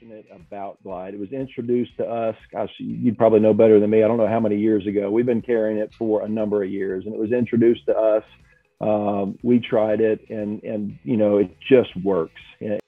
passionate about Glyde. It was introduced to us, gosh, you'd probably know better than me. I don't know how many years ago. We've been carrying it for a number of years, and it was introduced to us. We tried it, and it just works.